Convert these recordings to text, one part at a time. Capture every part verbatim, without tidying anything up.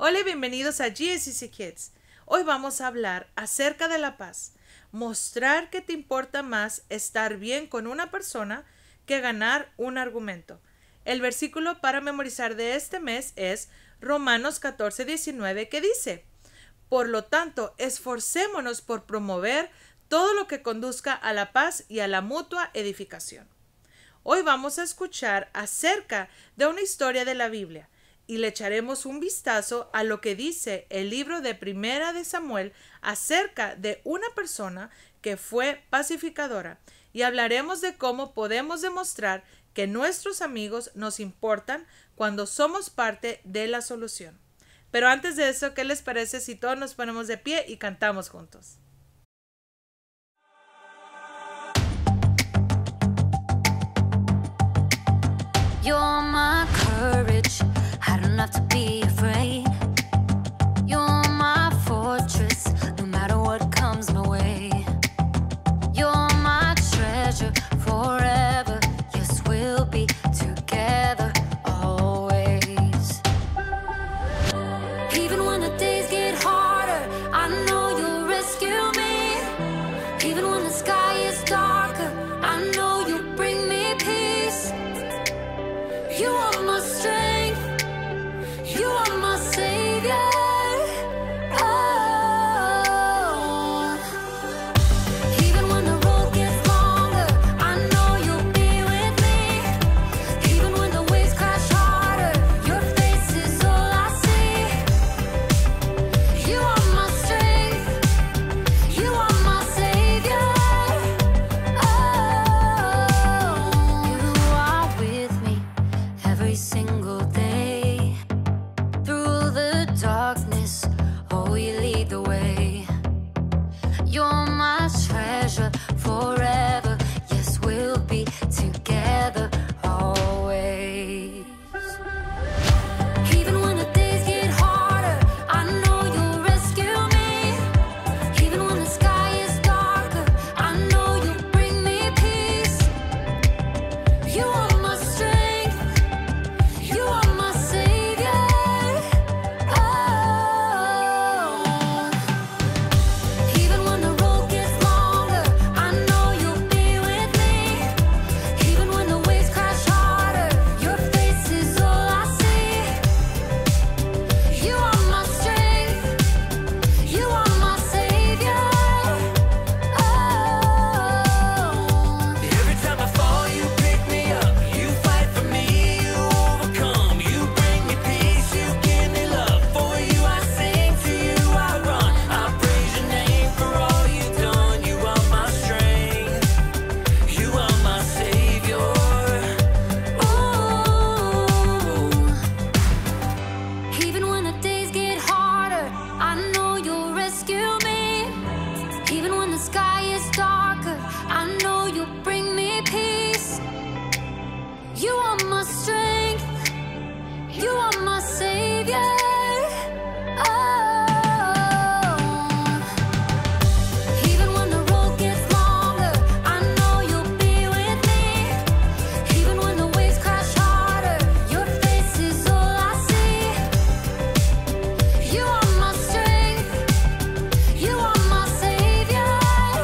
Hola y bienvenidos a G S C Kids. Hoy vamos a hablar acerca de la paz. Mostrar que te importa más estar bien con una persona que ganar un argumento. El versículo para memorizar de este mes es Romanos catorce diecinueve, que dice: por lo tanto, esforcémonos por promover todo lo que conduzca a la paz y a la mutua edificación. Hoy vamos a escuchar acerca de una historia de la Biblia y le echaremos un vistazo a lo que dice el libro de Primera de Samuel acerca de una persona que fue pacificadora, y hablaremos de cómo podemos demostrar que nuestros amigos nos importan cuando somos parte de la solución. Pero antes de eso, ¿qué les parece si todos nos ponemos de pie y cantamos juntos? You're my courage, I don't have to be afraid. You're my fortress, no matter what comes my way. You're my treasure forever, yes, we'll be together always. Even when the days get harder, I know you'll rescue me. Even when the sky is darker, I know you'll bring me peace. You are my strength, you are my savior. Oh. Even when the road gets longer, I know you'll be with me. Even when the waves crash harder, your face is all I see. You are my strength, you are my savior. Oh. You are with me every single day. Through the darkness, oh, you lead the way. You're my treasure forever, yes, we'll be together always. Even when the days get harder, I know you'll rescue me. Even when the sky is darker, I know you'll bring me peace. You are my strength, you are my savior. Oh. Even when the road gets longer, I know you'll be with me. Even when the waves crash harder, your face is all I see. You are my strength, you are my savior. Oh. Every time I fall, you pick me up. You fight for me, you overcome. You bring me peace, you give me love. For you I sing, to you I run. I praise your name for all you've done. You are my strength, you are my savior. Ooh. Even when the days get harder, I know you'll rescue me. Even when the sky is darker, I know you'll bring me peace. You are my strength, you are my savior. Oh. Even when the road gets longer, I know you'll be with me. Even when the waves crash harder, your face is all I see. You are my strength, you are my savior.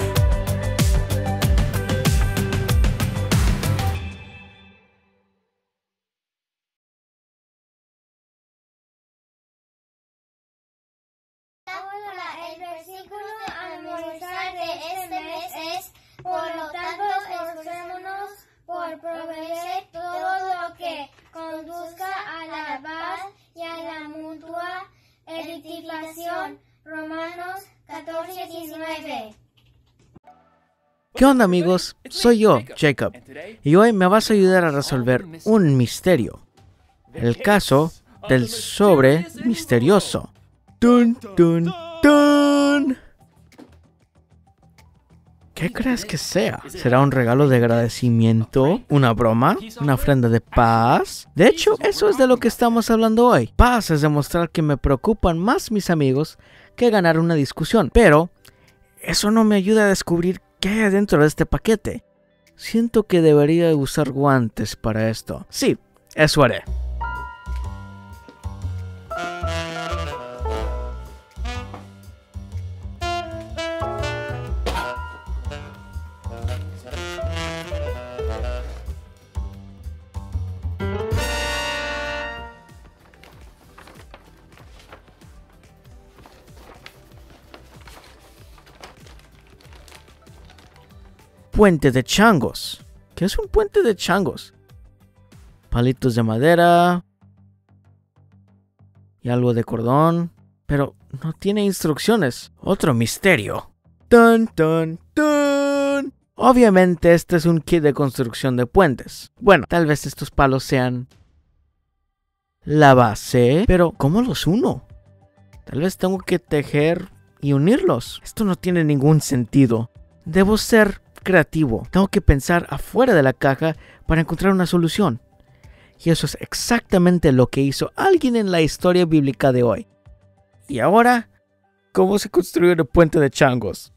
Hola, el versículo a memorizar de este mes es: por lo tanto, esforcémonos por proveer todo lo que conduzca a la paz y a la mutua edificación. Romanos catorce diecinueve. ¿Qué onda, amigos? Soy yo, Jacob, y hoy me vas a ayudar a resolver un misterio. El caso del sobre misterioso. ¡Tun, tun, tun! ¿Qué crees que sea? ¿Será un regalo de agradecimiento? ¿Una broma? ¿Una ofrenda de paz? De hecho, eso es de lo que estamos hablando hoy. Paz es demostrar que me preocupan más mis amigos que ganar una discusión. Pero eso no me ayuda a descubrir qué hay dentro de este paquete. Siento que debería usar guantes para esto. Sí, eso haré. puente de changos. ¿Qué es un puente de changos? Palitos de madera y algo de cordón, pero no tiene instrucciones. Otro misterio. ¡Tan, tan, tan! Obviamente este es un kit de construcción de puentes. Bueno, tal vez estos palos sean la base, pero ¿cómo los uno? Tal vez tengo que tejer y unirlos. Esto no tiene ningún sentido. Debo ser creativo. Tengo que pensar afuera de la caja para encontrar una solución. Y eso es exactamente lo que hizo alguien en la historia bíblica de hoy. Y ahora, ¿cómo se construye el puente de changos?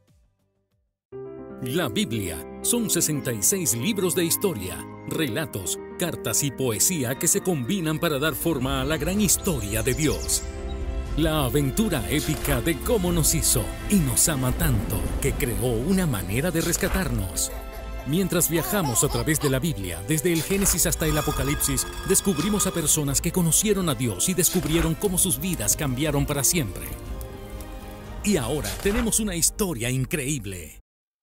La Biblia son sesenta y seis libros de historia, relatos, cartas y poesía que se combinan para dar forma a la gran historia de Dios. La aventura épica de cómo nos hizo y nos ama tanto que creó una manera de rescatarnos. Mientras viajamos a través de la Biblia, desde el Génesis hasta el Apocalipsis, descubrimos a personas que conocieron a Dios y descubrieron cómo sus vidas cambiaron para siempre. Y ahora tenemos una historia increíble.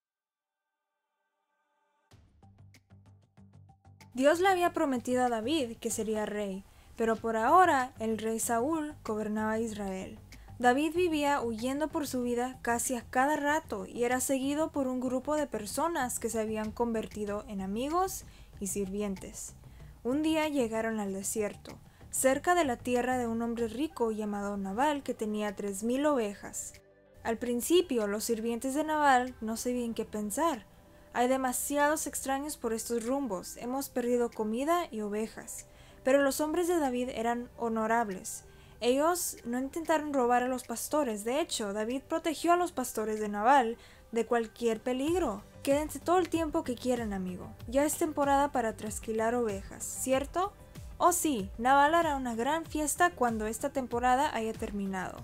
Dios le había prometido a David que sería rey, pero por ahora el rey Saúl gobernaba Israel. David vivía huyendo por su vida casi a cada rato y era seguido por un grupo de personas que se habían convertido en amigos y sirvientes. Un día llegaron al desierto, cerca de la tierra de un hombre rico llamado Nabal que tenía tres mil ovejas. Al principio los sirvientes de Nabal no sabían qué pensar. Hay demasiados extraños por estos rumbos, hemos perdido comida y ovejas. Pero los hombres de David eran honorables. Ellos no intentaron robar a los pastores. De hecho, David protegió a los pastores de Nabal de cualquier peligro. Quédense todo el tiempo que quieran, amigo. Ya es temporada para trasquilar ovejas, ¿cierto? Oh sí, Nabal hará una gran fiesta cuando esta temporada haya terminado.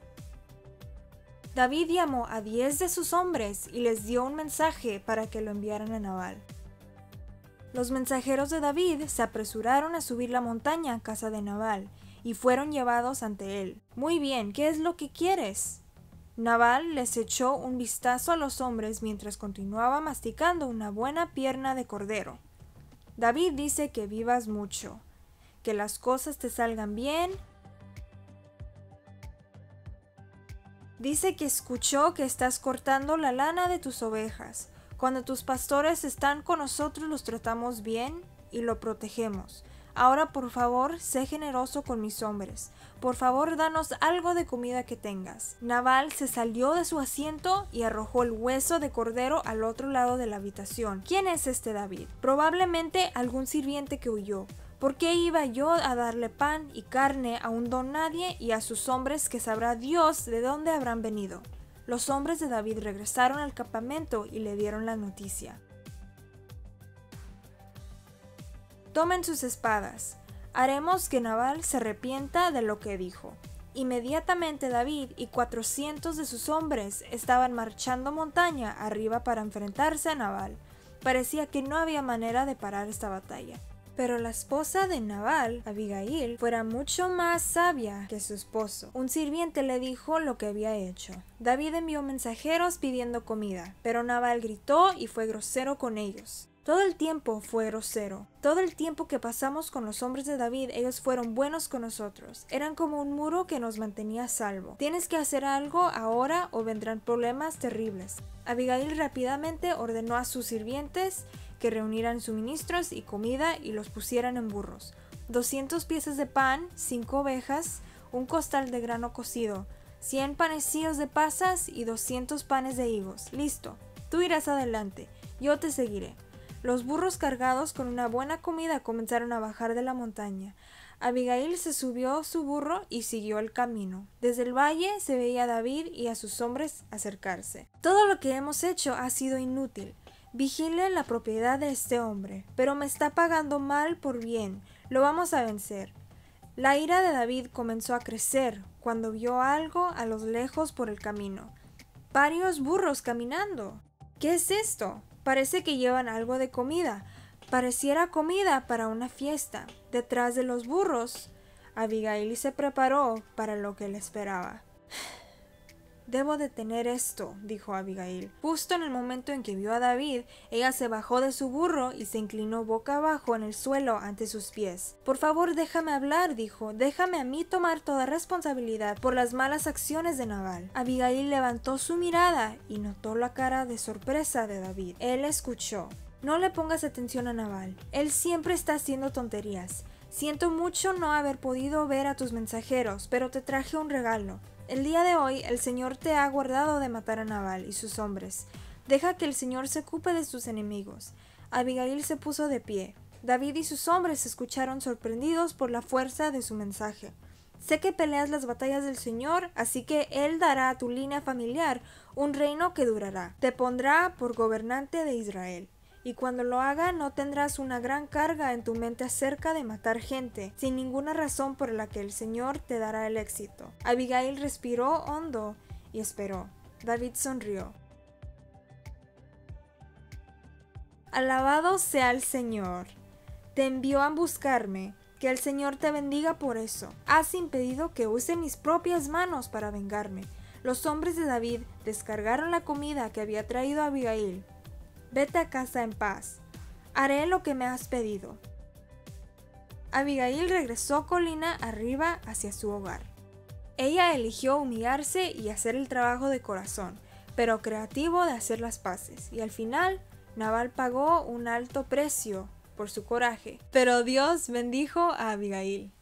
David llamó a diez de sus hombres y les dio un mensaje para que lo enviaran a Nabal. Los mensajeros de David se apresuraron a subir la montaña a casa de Nabal y fueron llevados ante él. Muy bien, ¿qué es lo que quieres? Nabal les echó un vistazo a los hombres mientras continuaba masticando una buena pierna de cordero. David dice que vivas mucho, que las cosas te salgan bien. Dice que escuchó que estás cortando la lana de tus ovejas. Cuando tus pastores están con nosotros los tratamos bien y lo protegemos. Ahora por favor, sé generoso con mis hombres. Por favor, danos algo de comida que tengas. Nabal se salió de su asiento y arrojó el hueso de cordero al otro lado de la habitación. ¿Quién es este David? Probablemente algún sirviente que huyó. ¿Por qué iba yo a darle pan y carne a un don nadie y a sus hombres que sabrá Dios de dónde habrán venido? Los hombres de David regresaron al campamento y le dieron la noticia. Tomen sus espadas. Haremos que Nabal se arrepienta de lo que dijo. Inmediatamente David y cuatrocientos de sus hombres estaban marchando montaña arriba para enfrentarse a Nabal. Parecía que no había manera de parar esta batalla. Pero la esposa de Nabal, Abigail, fuera mucho más sabia que su esposo. Un sirviente le dijo lo que había hecho. David envió mensajeros pidiendo comida, pero Nabal gritó y fue grosero con ellos. Todo el tiempo fue grosero. Todo el tiempo que pasamos con los hombres de David, ellos fueron buenos con nosotros. Eran como un muro que nos mantenía a salvo. Tienes que hacer algo ahora o vendrán problemas terribles. Abigail rápidamente ordenó a sus sirvientes que reunieran suministros y comida y los pusieran en burros. doscientas piezas de pan, cinco ovejas, un costal de grano cocido, cien panecillos de pasas y doscientos panes de higos. Listo, tú irás adelante, yo te seguiré. Los burros cargados con una buena comida comenzaron a bajar de la montaña. Abigail se subió a su burro y siguió el camino. Desde el valle se veía a David y a sus hombres acercarse. Todo lo que hemos hecho ha sido inútil. Vigile la propiedad de este hombre, pero me está pagando mal por bien. Lo vamos a vencer. La ira de David comenzó a crecer cuando vio algo a lo lejos por el camino. Varios burros caminando. ¿Qué es esto? Parece que llevan algo de comida. Pareciera comida para una fiesta. Detrás de los burros, Abigail se preparó para lo que le esperaba. Debo detener esto, dijo Abigail. Justo en el momento en que vio a David, ella se bajó de su burro y se inclinó boca abajo en el suelo ante sus pies. Por favor, déjame hablar, dijo. Déjame a mí tomar toda responsabilidad por las malas acciones de Nabal. Abigail levantó su mirada y notó la cara de sorpresa de David. Él escuchó. No le pongas atención a Nabal. Él siempre está haciendo tonterías. Siento mucho no haber podido ver a tus mensajeros, pero te traje un regalo. El día de hoy el Señor te ha guardado de matar a Nabal y sus hombres. Deja que el Señor se ocupe de sus enemigos. Abigail se puso de pie. David y sus hombres se escucharon sorprendidos por la fuerza de su mensaje. Sé que peleas las batallas del Señor, así que Él dará a tu línea familiar un reino que durará. Te pondrá por gobernante de Israel. Y cuando lo haga no tendrás una gran carga en tu mente acerca de matar gente, sin ninguna razón por la que el Señor te dará el éxito. Abigail respiró hondo y esperó. David sonrió. Alabado sea el Señor. Te envió a buscarme. Que el Señor te bendiga por eso. Has impedido que use mis propias manos para vengarme. Los hombres de David descargaron la comida que había traído Abigail. Vete a casa en paz. Haré lo que me has pedido. Abigail regresó colina arriba hacia su hogar. Ella eligió humillarse y hacer el trabajo de corazón, pero creativo de hacer las paces, y al final Nabal pagó un alto precio por su coraje. Pero Dios bendijo a Abigail.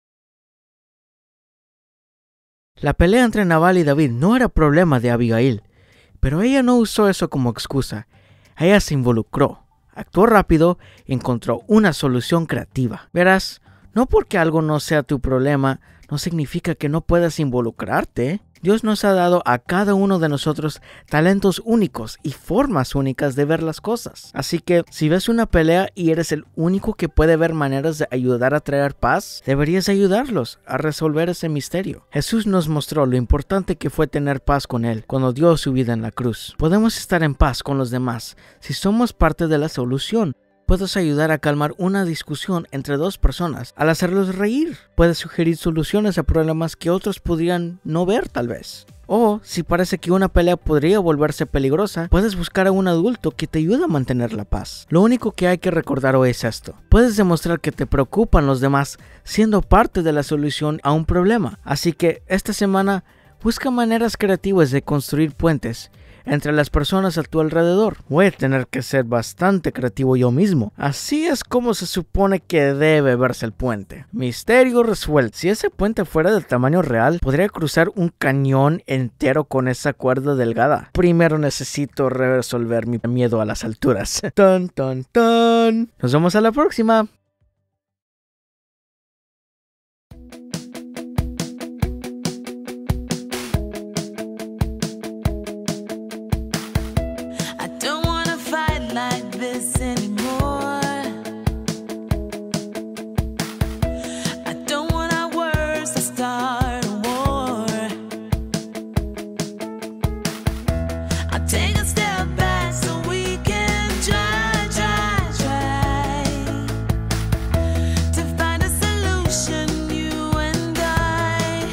La pelea entre Nabal y David no era problema de Abigail, pero ella no usó eso como excusa. Ella se involucró, actuó rápido y encontró una solución creativa. Verás, no porque algo no sea tu problema, no significa que no puedas involucrarte. Dios nos ha dado a cada uno de nosotros talentos únicos y formas únicas de ver las cosas. Así que si ves una pelea y eres el único que puede ver maneras de ayudar a traer paz, deberías ayudarlos a resolver ese misterio. Jesús nos mostró lo importante que fue tener paz con Él cuando dio su vida en la cruz. Podemos estar en paz con los demás si somos parte de la solución. Puedes ayudar a calmar una discusión entre dos personas al hacerlos reír. Puedes sugerir soluciones a problemas que otros podrían no ver tal vez. O, si parece que una pelea podría volverse peligrosa, puedes buscar a un adulto que te ayude a mantener la paz. Lo único que hay que recordar hoy es esto. Puedes demostrar que te preocupan los demás siendo parte de la solución a un problema. Así que esta semana busca maneras creativas de construir puentes entre las personas a tu alrededor. Voy a tener que ser bastante creativo yo mismo. Así es como se supone que debe verse el puente. Misterio resuelto. Si ese puente fuera del tamaño real, podría cruzar un cañón entero con esa cuerda delgada. Primero necesito resolver mi miedo a las alturas. Ton, ton, ton. Nos vemos a la próxima. I don't wanna fight like this anymore. I don't want our words to start a war. I'll take a step back so we can try, try, try to find a solution, you and I.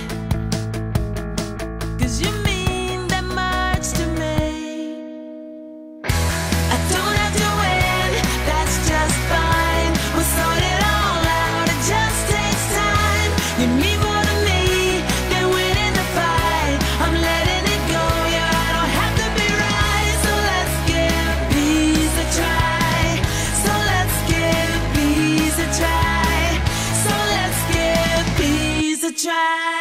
'Cause you mean that much to me. I don't have to win, that's just fine. We'll sort it all out, it just takes time. You mean more to me than winning the fight. I'm letting it go, yeah, I don't have to be right. So let's give peace a try. So let's give peace a try. So let's give peace a try.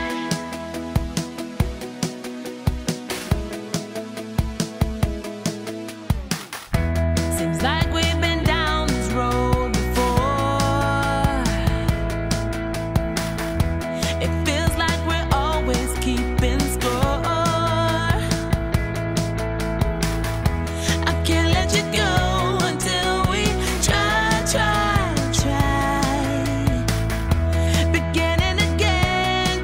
Seems like we've been down this road before. It feels like we're always keeping score. I can't let you go until we try, try, try. Beginning again,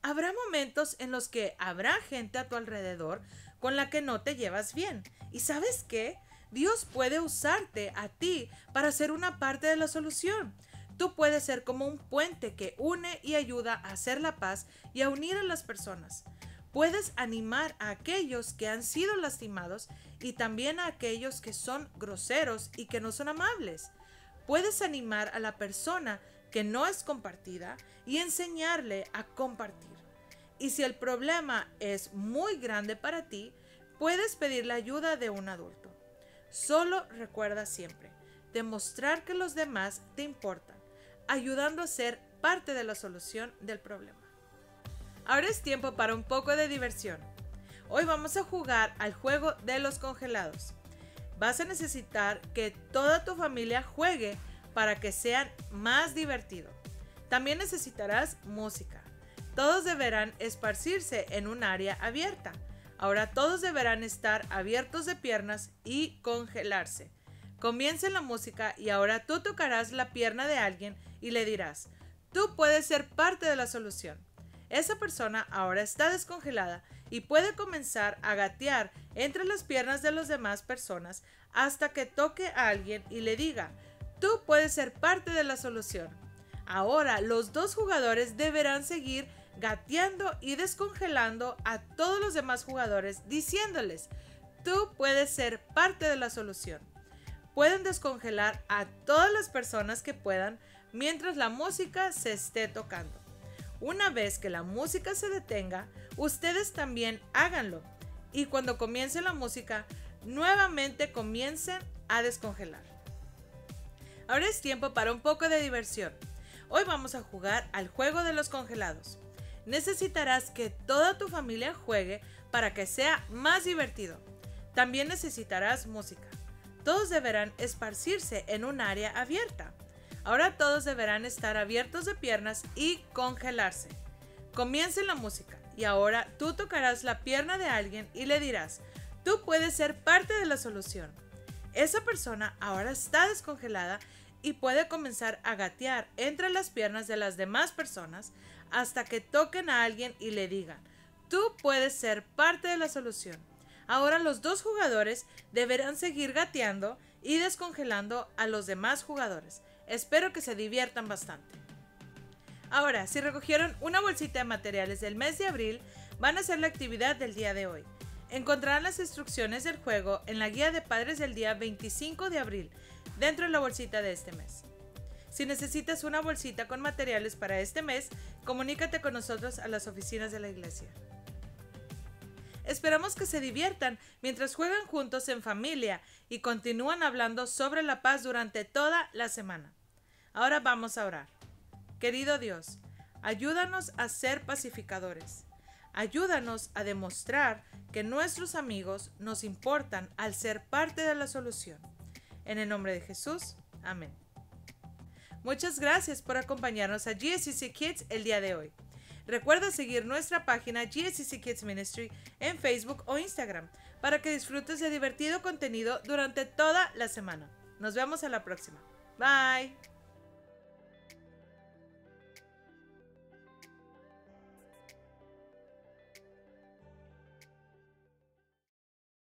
Habrá momentos en los que habrá gente a tu alrededor con la que no te llevas bien. ¿Y sabes qué? Dios puede usarte a ti para ser una parte de la solución. Tú puedes ser como un puente que une y ayuda a hacer la paz y a unir a las personas. Puedes animar a aquellos que han sido lastimados y también a aquellos que son groseros y que no son amables. Puedes animar a la persona que no es compartida y enseñarle a compartir. Y si el problema es muy grande para ti, puedes pedir la ayuda de un adulto. Solo recuerda siempre demostrar que los demás te importan, ayudando a ser parte de la solución del problema. Ahora es tiempo para un poco de diversión. Hoy vamos a jugar al juego de los congelados. Vas a necesitar que toda tu familia juegue para que sea más divertido. También necesitarás música. Todos deberán esparcirse en un área abierta. Ahora todos deberán estar abiertos de piernas y congelarse. Comience la música y ahora tú tocarás la pierna de alguien y le dirás, tú puedes ser parte de la solución. Esa persona ahora está descongelada y puede comenzar a gatear entre las piernas de las demás personas hasta que toque a alguien y le diga, tú puedes ser parte de la solución. Ahora los dos jugadores deberán seguir gateando y descongelando a todos los demás jugadores diciéndoles, tú puedes ser parte de la solución. Pueden descongelar a todas las personas que puedan mientras la música se esté tocando. Una vez que la música se detenga, ustedes también háganlo y cuando comience la música, nuevamente comiencen a descongelar. Ahora es tiempo para un poco de diversión. Hoy vamos a jugar al juego de los congelados. Necesitarás que toda tu familia juegue para que sea más divertido. También necesitarás música. Todos deberán esparcirse en un área abierta. Ahora todos deberán estar abiertos de piernas y congelarse. Comience la música y ahora tú tocarás la pierna de alguien y le dirás, tú puedes ser parte de la solución. Esa persona ahora está descongelada y puede comenzar a gatear entre las piernas de las demás personas hasta que toquen a alguien y le digan, tú puedes ser parte de la solución. Ahora los dos jugadores deberán seguir gateando y descongelando a los demás jugadores. Espero que se diviertan bastante. Ahora, si recogieron una bolsita de materiales del mes de abril, van a hacer la actividad del día de hoy. Encontrarán las instrucciones del juego en la guía de padres del día veinticinco de abril, dentro de la bolsita de este mes. Si necesitas una bolsita con materiales para este mes, comunícate con nosotros a las oficinas de la iglesia. Esperamos que se diviertan mientras juegan juntos en familia y continúan hablando sobre la paz durante toda la semana. Ahora vamos a orar. Querido Dios, ayúdanos a ser pacificadores. Ayúdanos a demostrar que nuestros amigos nos importan al ser parte de la solución. En el nombre de Jesús, amén. Muchas gracias por acompañarnos a G S C C Kids el día de hoy. Recuerda seguir nuestra página G S C C Kids Ministry en Facebook o Instagram para que disfrutes de divertido contenido durante toda la semana. Nos vemos a la próxima. Bye.